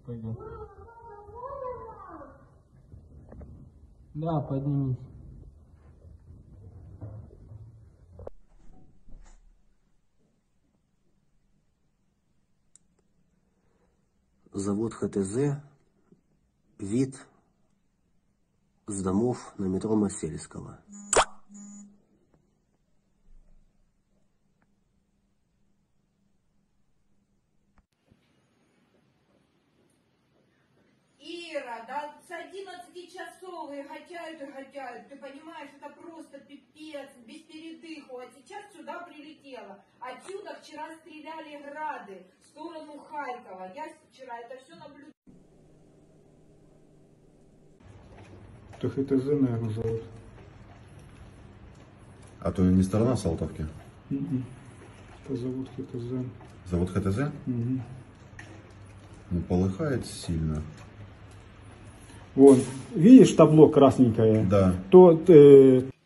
пойдет. Да, поднимись. Завод ХТЗ, вид с домов на метро Марсельского. Ира, да с 11 часов и хотят, и хотят. Ты понимаешь, это просто пипец, без передыху. А сейчас сюда прилетела. Отсюда вчера стреляли грады в сторону Харькова. Я вчера это все наблюдала. Это ХТЗ, наверное, завод. А то не сторона Салтовки? Это завод ХТЗ. Завод ХТЗ? Угу. Ну, полыхает сильно. Вон, видишь табло красненькое? Да. То